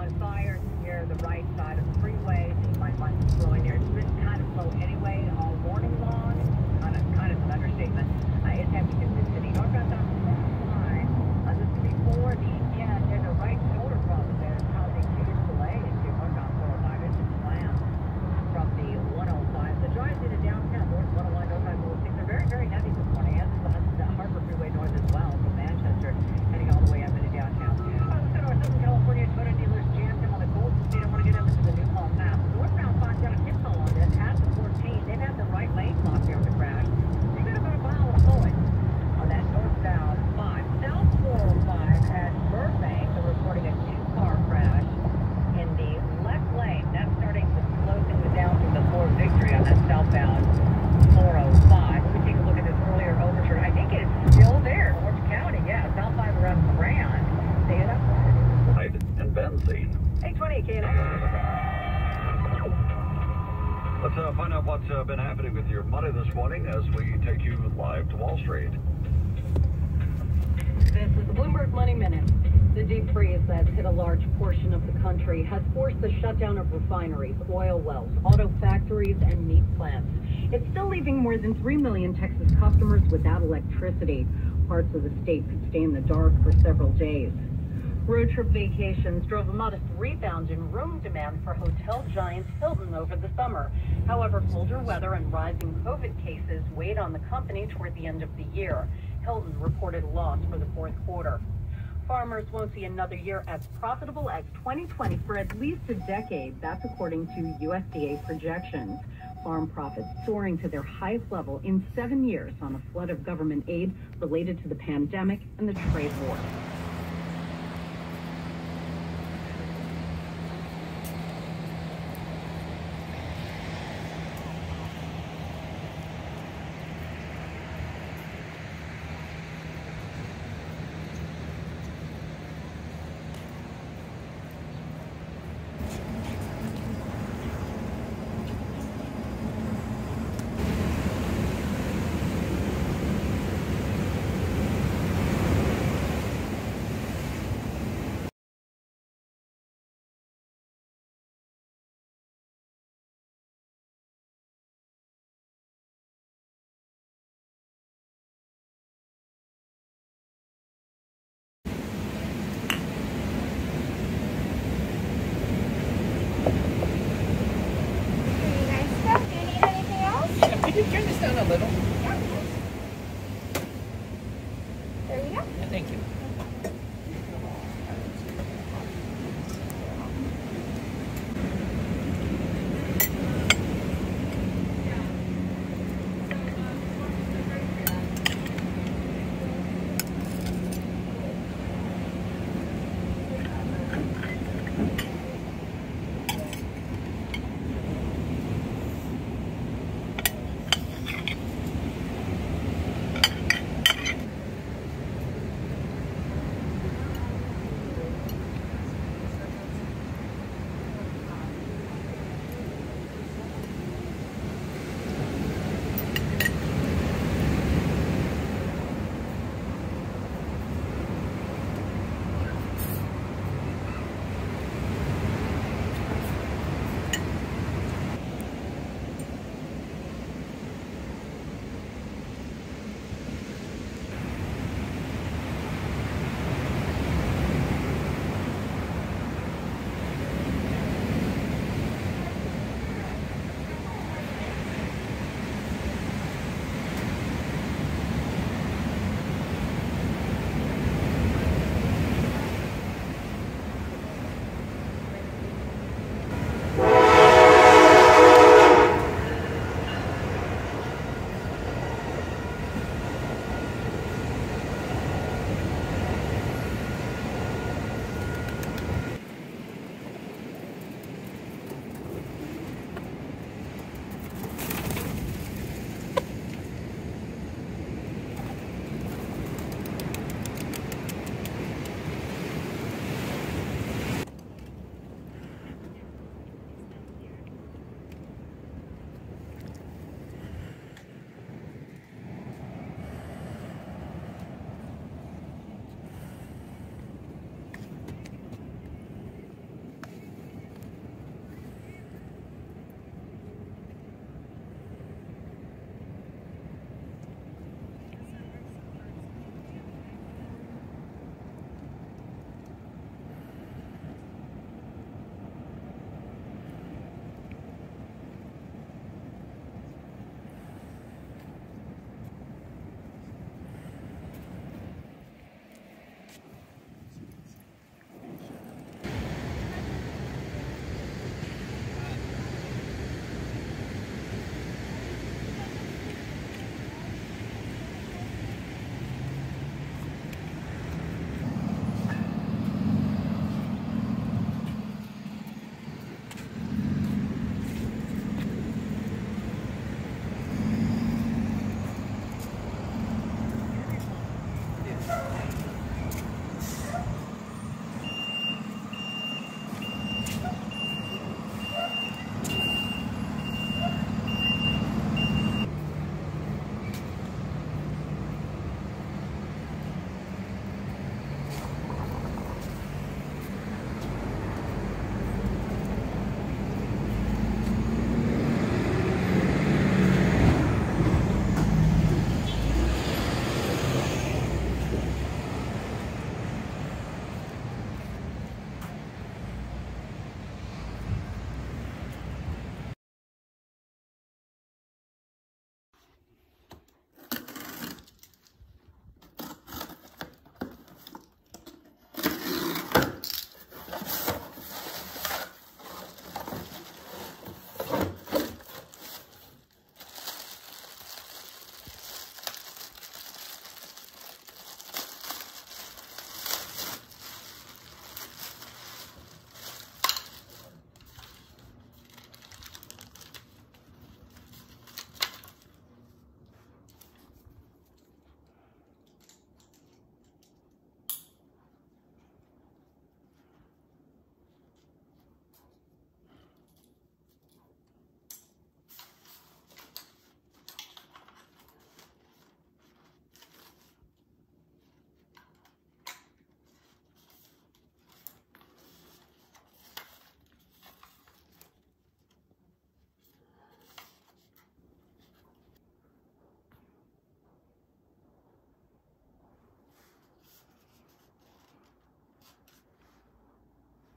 fires near the right side of the freeway. So you might find some slowing there. It's been kind of slow anyway all morning long. Kind of an understatement. It's heavy through the city. Northbound on the line. This is before the end. There's a right shoulder problem there. It's causing huge delay into northbound 405. It's just slammed from the 105. The drives into downtown north 101, north 506 are very, very heavy this morning. As is the Harbor Freeway north as well from Manchester, heading all the way up into downtown. Let's go to our Southern California Toyota dealers jammed him on the Golden State. I want to get up into the New Palm map. Northbound finds out a hit call on this at the 14. They've had the right lane blocked here with the crash. You've got about a mile of flowing on that northbound 5. South 405 at Burbank. They're reporting a two-car crash in the left lane. That's starting to slow things down through the Fort Victory on that southbound 405. Let me take a look at this earlier overturn. I think it's still there in Orange County. Yeah, South 5 around Grand. Stay it up. And benzene. 820 KNX. Let's find out what's been happening with your money this morning as we take you live to Wall Street. This is the Bloomberg Money Minute. The deep freeze that's hit a large portion of the country has forced the shutdown of refineries, oil wells, auto factories, and meat plants. It's still leaving more than 3 million Texas customers without electricity. Parts of the state could stay in the dark for several days. Road trip vacations drove a modest rebound in room demand for hotel giant Hilton over the summer. However, colder weather and rising COVID cases weighed on the company toward the end of the year. Hilton reported a loss for the fourth quarter. Farmers won't see another year as profitable as 2020 for at least a decade. That's according to USDA projections. Farm profits soaring to their highest level in 7 years on a flood of government aid related to the pandemic and the trade war.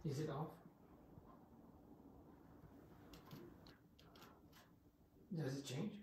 Is it off? Does it change?